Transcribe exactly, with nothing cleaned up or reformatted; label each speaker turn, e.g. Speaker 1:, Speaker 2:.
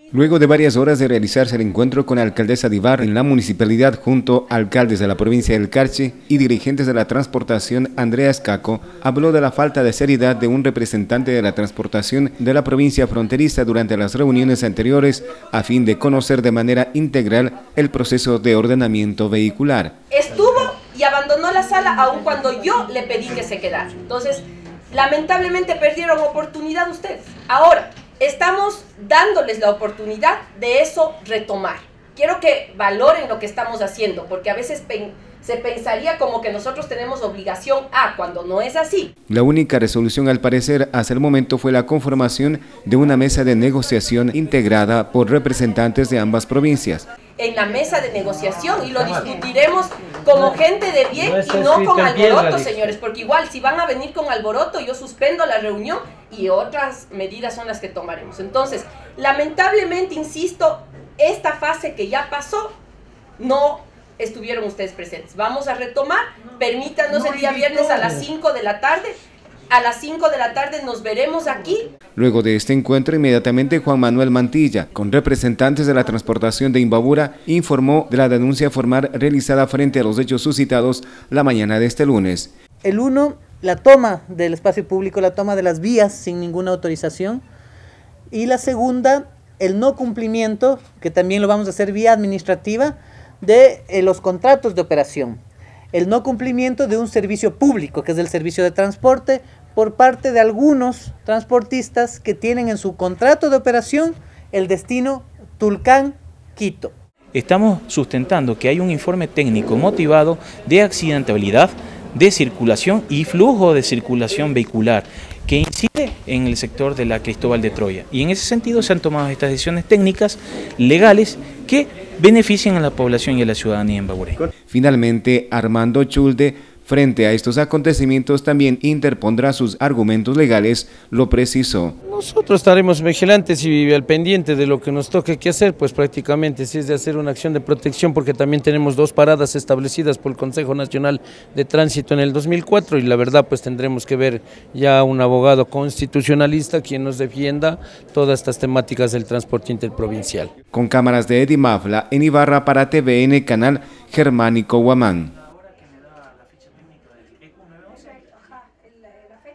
Speaker 1: Luego de varias horas de realizarse el encuentro con la alcaldesa de Ibarra en la municipalidad junto a alcaldes de la provincia del Carchi y dirigentes de la transportación, Andrea Escaco habló de la falta de seriedad de un representante de la transportación de la provincia fronteriza durante las reuniones anteriores a fin de conocer de manera integral el proceso de ordenamiento vehicular.
Speaker 2: Estuvo y abandonó la sala aun cuando yo le pedí que se quedara. Entonces, lamentablemente perdieron oportunidad ustedes. Ahora, estamos dándoles la oportunidad de eso retomar. Quiero que valoren lo que estamos haciendo, porque a veces pen, se pensaría como que nosotros tenemos obligación a, cuando no es así.
Speaker 1: La única resolución al parecer hasta el momento fue la conformación de una mesa de negociación integrada por representantes de ambas provincias.
Speaker 2: En la mesa de negociación y lo discutiremos como gente de bien y no con alboroto, señores, porque igual si van a venir con alboroto yo suspendo la reunión y otras medidas son las que tomaremos. Entonces, lamentablemente, insisto, esta fase que ya pasó, no estuvieron ustedes presentes. Vamos a retomar, permítanos el día viernes a las cinco de la tarde. A las cinco de la tarde nos veremos aquí.
Speaker 1: Luego de este encuentro, inmediatamente Juan Manuel Mantilla, con representantes de la transportación de Imbabura, informó de la denuncia formal realizada frente a los hechos suscitados la mañana de este lunes.
Speaker 3: El uno, la toma del espacio público, la toma de las vías sin ninguna autorización. Y la segunda, el no cumplimiento, que también lo vamos a hacer vía administrativa, de eh, los contratos de operación. El no cumplimiento de un servicio público, que es el servicio de transporte, por parte de algunos transportistas que tienen en su contrato de operación el destino Tulcán-Quito.
Speaker 4: Estamos sustentando que hay un informe técnico motivado de accidentabilidad, de circulación y flujo de circulación vehicular que incide en el sector de la Cristóbal de Troya. Y en ese sentido se han tomado estas decisiones técnicas, legales, que benefician a la población y a la ciudadanía en Baburé.
Speaker 1: Finalmente, Armando Chulde, frente a estos acontecimientos, también interpondrá sus argumentos legales, lo precisó.
Speaker 5: Nosotros estaremos vigilantes y al pendiente de lo que nos toque que hacer, pues prácticamente si es de hacer una acción de protección, porque también tenemos dos paradas establecidas por el Consejo Nacional de Tránsito en el dos mil cuatro y la verdad pues tendremos que ver ya un abogado constitucionalista quien nos defienda todas estas temáticas del transporte interprovincial.
Speaker 1: Con cámaras de Eddie Mafla en Ibarra para T V N Canal Germánico Huamán.